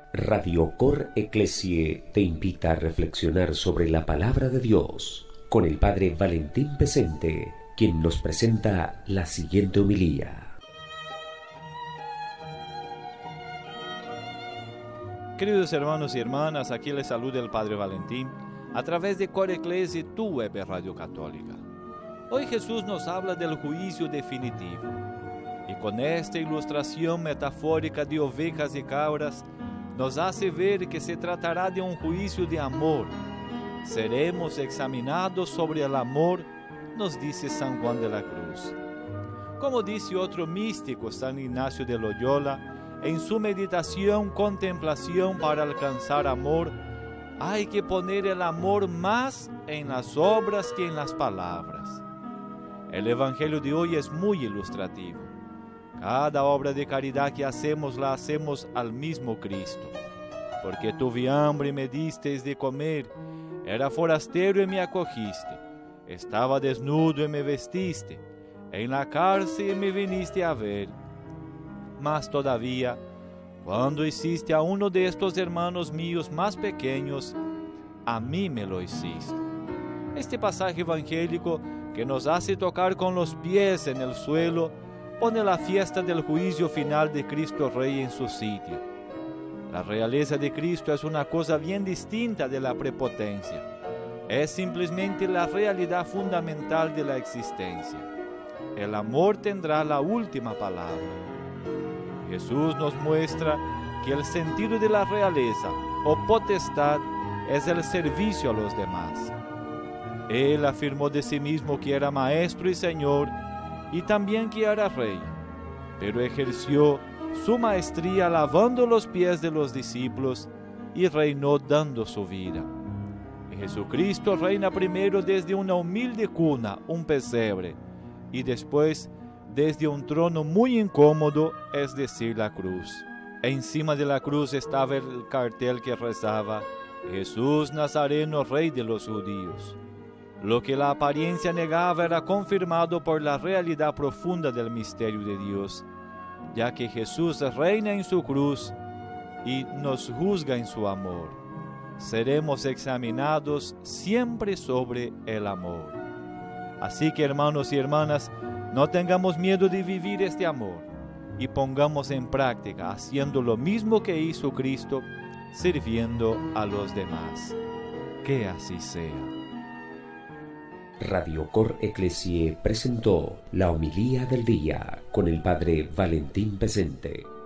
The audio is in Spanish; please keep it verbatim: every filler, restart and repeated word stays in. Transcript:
Radio Cor Ecclesiae te invita a reflexionar sobre la palabra de Dios con el Padre Valentín Pesente, quien nos presenta la siguiente homilía. Queridos hermanos y hermanas, aquí les saluda el Padre Valentín a través de Cor Ecclesiae, tu web radio católica. Hoy Jesús nos habla del juicio definitivo y con esta ilustración metafórica de ovejas y cabras nos hace ver que se tratará de un juicio de amor. Seremos examinados sobre el amor, nos dice San Juan de la Cruz. Como dice otro místico, San Ignacio de Loyola, en su meditación, contemplación para alcanzar amor, hay que poner el amor más en las obras que en las palabras. El Evangelio de hoy es muy ilustrativo. Cada obra de caridad que hacemos la hacemos al mismo Cristo. Porque tuve hambre y me disteis de comer, era forastero y me acogiste, estaba desnudo y me vestiste, en la cárcel y me viniste a ver. Mas todavía, cuando hiciste a uno de estos hermanos míos más pequeños, a mí me lo hiciste. Este pasaje evangélico que nos hace tocar con los pies en el suelo, pone la fiesta del juicio final de Cristo Rey en su sitio. La realeza de Cristo es una cosa bien distinta de la prepotencia. Es simplemente la realidad fundamental de la existencia. El amor tendrá la última palabra. Jesús nos muestra que el sentido de la realeza o potestad es el servicio a los demás. Él afirmó de sí mismo que era maestro y señor y también que era rey, pero ejerció su maestría lavando los pies de los discípulos y reinó dando su vida. Jesucristo reina primero desde una humilde cuna, un pesebre, y después desde un trono muy incómodo, es decir, la cruz. Encima de la cruz estaba el cartel que rezaba: Jesús Nazareno, Rey de los Judíos. Lo que la apariencia negaba era confirmado por la realidad profunda del misterio de Dios, ya que Jesús reina en su cruz y nos juzga en su amor. Seremos examinados siempre sobre el amor. Así que, hermanos y hermanas, no tengamos miedo de vivir este amor y pongamos en práctica haciendo lo mismo que hizo Cristo, sirviendo a los demás. Que así sea. Radio Cor Ecclesiae presentó la homilía del día con el Padre Valentín Pesente.